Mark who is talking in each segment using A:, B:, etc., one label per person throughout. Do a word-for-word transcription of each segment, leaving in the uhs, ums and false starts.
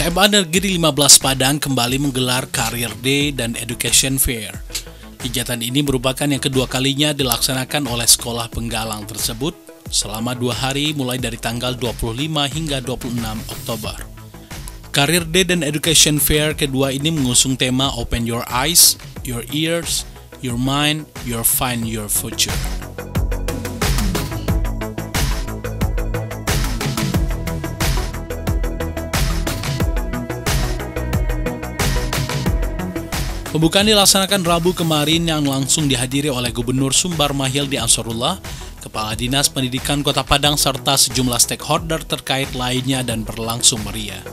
A: S M A Negeri lima belas Padang kembali menggelar Career Day dan Education Fair. Kegiatan ini merupakan yang kedua kalinya dilaksanakan oleh sekolah penggalang tersebut selama dua hari mulai dari tanggal dua puluh lima hingga dua puluh enam Oktober. Career Day dan Education Fair kedua ini mengusung tema Open Your Eyes, Your Ears, Your Mind, Your Find Your Future. Pembukaan dilaksanakan Rabu kemarin yang langsung dihadiri oleh Gubernur Sumbar Mahildi Ansarullah, Kepala Dinas Pendidikan Kota Padang, serta sejumlah stakeholder terkait lainnya dan berlangsung meriah.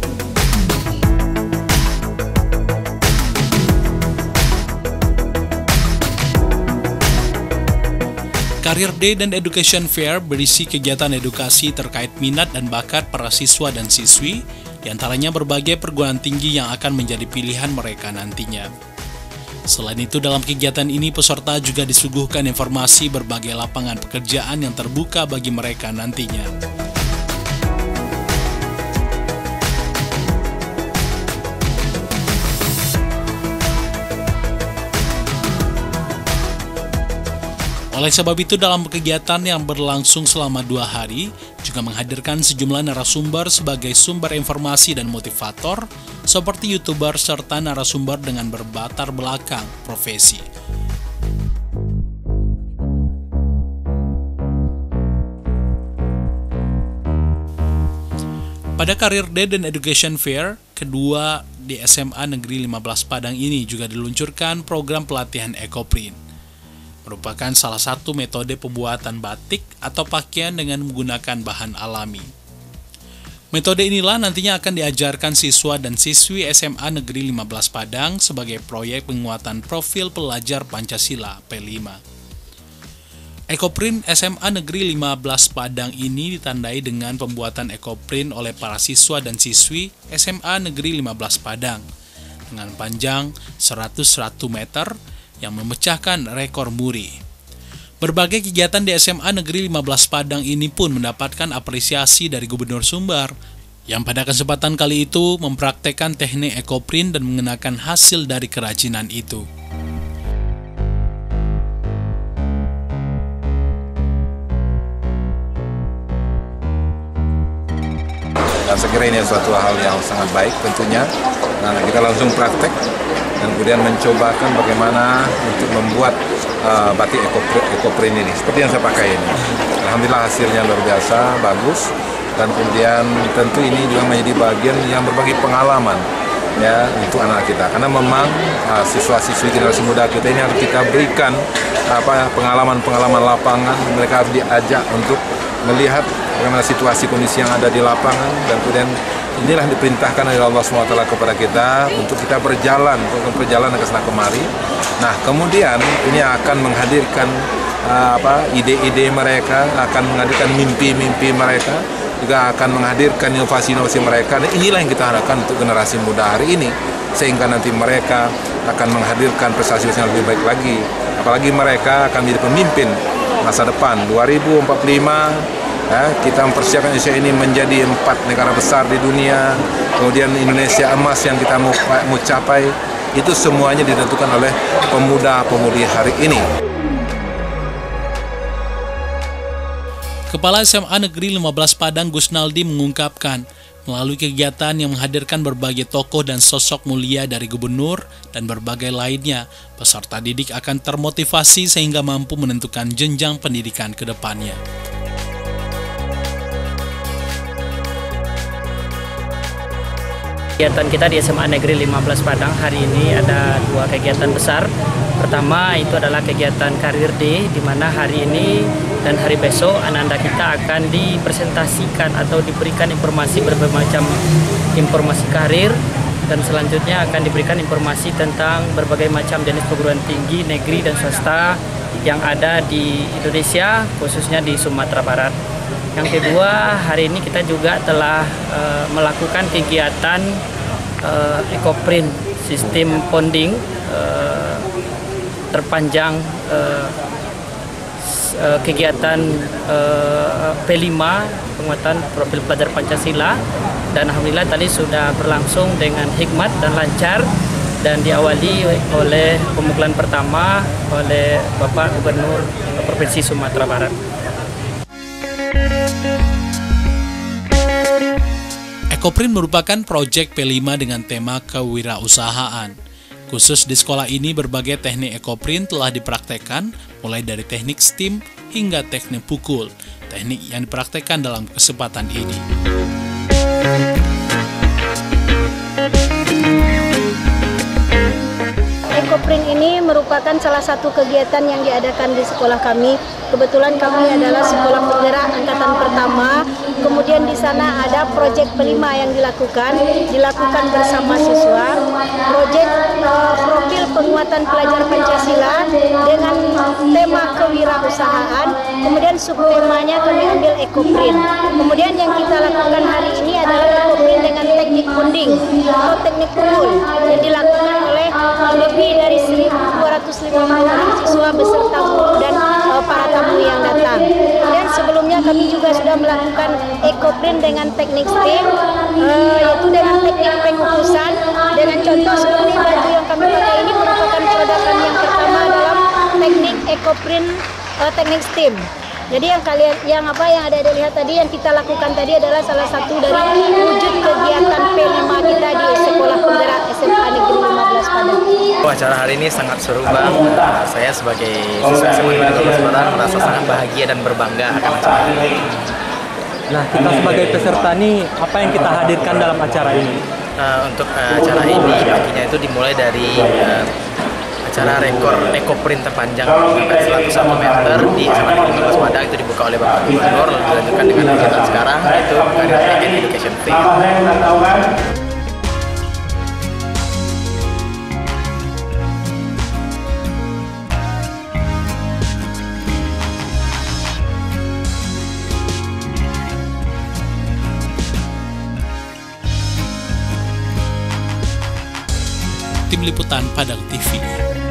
A: Career Day dan Education Fair berisi kegiatan edukasi terkait minat dan bakat para siswa dan siswi, diantaranya berbagai perguruan tinggi yang akan menjadi pilihan mereka nantinya. Selain itu, dalam kegiatan ini peserta juga disuguhkan informasi berbagai lapangan pekerjaan yang terbuka bagi mereka nantinya. Oleh sebab itu, dalam kegiatan yang berlangsung selama dua hari, juga menghadirkan sejumlah narasumber sebagai sumber informasi dan motivator, seperti YouTuber serta narasumber dengan berlatar belakang profesi. Pada Career Day dan Education Fair, kedua di S M A Negeri lima belas Padang ini juga diluncurkan program pelatihan ekoprint. Merupakan salah satu metode pembuatan batik atau pakaian dengan menggunakan bahan alami. Metode inilah nantinya akan diajarkan siswa dan siswi S M A Negeri lima belas Padang sebagai proyek penguatan profil pelajar Pancasila P lima. Ekoprint S M A Negeri lima belas Padang ini ditandai dengan pembuatan ekoprint oleh para siswa dan siswi S M A Negeri lima belas Padang dengan panjang seratus satu meter yang memecahkan rekor muri. Berbagai kegiatan di S M A Negeri lima belas Padang ini pun mendapatkan apresiasi dari Gubernur Sumbar, yang pada kesempatan kali itu mempraktekkan teknik ekoprint dan mengenakan hasil dari kerajinan itu.
B: Dan saya kira ini suatu hal yang sangat baik tentunya. Nah, kita langsung praktek dan kemudian mencobakan bagaimana untuk membuat uh, batik ekoprint ini seperti yang saya pakai ini. Alhamdulillah hasilnya luar biasa, bagus, dan kemudian tentu ini juga menjadi bagian yang berbagi pengalaman ya untuk anak kita, karena memang uh, siswa-siswi generasi muda kita ini harus kita berikan apa pengalaman-pengalaman lapangan. Mereka harus diajak untuk melihat bagaimana situasi kondisi yang ada di lapangan, dan kemudian inilah diperintahkan oleh Allah subhanahu wa taala kepada kita untuk kita berjalan, untuk berjalan ke sana kemari. Nah, kemudian ini akan menghadirkan uh, apa ide-ide mereka, akan menghadirkan mimpi-mimpi mereka, juga akan menghadirkan inovasi-inovasi mereka. Dan inilah yang kita harapkan untuk generasi muda hari ini, sehingga nanti mereka akan menghadirkan prestasi yang lebih baik lagi. Apalagi mereka akan menjadi pemimpin masa depan dua ribu empat puluh lima. Ya, kita mempersiapkan Indonesia ini menjadi empat negara besar di dunia, kemudian Indonesia emas yang kita mau, mau capai, itu semuanya ditentukan oleh pemuda-pemudi hari ini.
A: Kepala S M A Negeri lima belas Padang Gusnaldi mengungkapkan, melalui kegiatan yang menghadirkan berbagai tokoh dan sosok mulia dari gubernur dan berbagai lainnya, peserta didik akan termotivasi sehingga mampu menentukan jenjang pendidikan ke depannya.
C: Kegiatan kita di S M A Negeri lima belas Padang hari ini ada dua kegiatan besar. Pertama itu adalah kegiatan Career Day, di mana hari ini dan hari besok anak-anak kita akan dipresentasikan atau diberikan informasi berbagai macam informasi karir, dan selanjutnya akan diberikan informasi tentang berbagai macam jenis perguruan tinggi negeri dan swasta yang ada di Indonesia, khususnya di Sumatera Barat. Yang kedua, hari ini kita juga telah uh, melakukan kegiatan uh, ekoprint sistem ponding uh, terpanjang uh, uh, kegiatan uh, P lima penguatan profil pelajar Pancasila, dan alhamdulillah tadi sudah berlangsung dengan hikmat dan lancar, dan diawali oleh pemukulan pertama oleh Bapak Gubernur Provinsi Sumatera Barat.
A: Ekoprint merupakan proyek P lima dengan tema kewirausahaan. Khusus di sekolah ini, berbagai teknik ekoprint telah dipraktekkan, mulai dari teknik steam hingga teknik pukul, teknik yang dipraktekkan dalam kesempatan ini.
D: Ekoprint ini merupakan salah satu kegiatan yang diadakan di sekolah kami. Kebetulan kami adalah sekolah penggerak angkatan pertama. Kemudian di sana ada proyek P lima yang dilakukan, dilakukan bersama siswa. Proyek uh, profil penguatan pelajar Pancasila dengan tema kewirausahaan. Kemudian subtemanya kami ambil ekoprint. Kemudian yang kita lakukan hari ini adalah ekoprint dengan teknik punding atau teknik pukul yang dilakukan oleh lebih dari seribu dua ratus lima puluh siswa beserta guru dan uh, para tamu yang datang. Dan sebelumnya kami juga sudah melakukan ekoprint dengan teknik steam, uh, yaitu dengan teknik pengukusan. Dengan contoh seperti baju yang kami pakai ini merupakan production yang pertama dalam teknik ekoprint uh, teknik steam. Jadi yang kalian yang apa yang ada dilihat tadi yang kita lakukan tadi adalah salah satu dari wujud kegiatan P lima kita di Sekolah Penggerak S M A Negeri lima belas Padang.
E: Oh, acara hari ini sangat seru, Bang. Uh, saya sebagai siswa S M A Negeri lima belas Padang merasa sangat bahagia dan berbangga akan acara ini.
F: Nah, kita sebagai peserta nih, apa yang kita hadirkan dalam acara ini?
E: Uh, untuk uh, acara ini, paginya itu dimulai dari uh, acara rekor ekoprint terpanjang sampai seratus satu meter di S M A Negeri lima belas Padang, itu dibuka oleh Bapak Gubernur, lalu dilanjutkan dengan kegiatan sekarang yaitu Career Fair and Education Fair.
A: Tim Liputan Padang T V.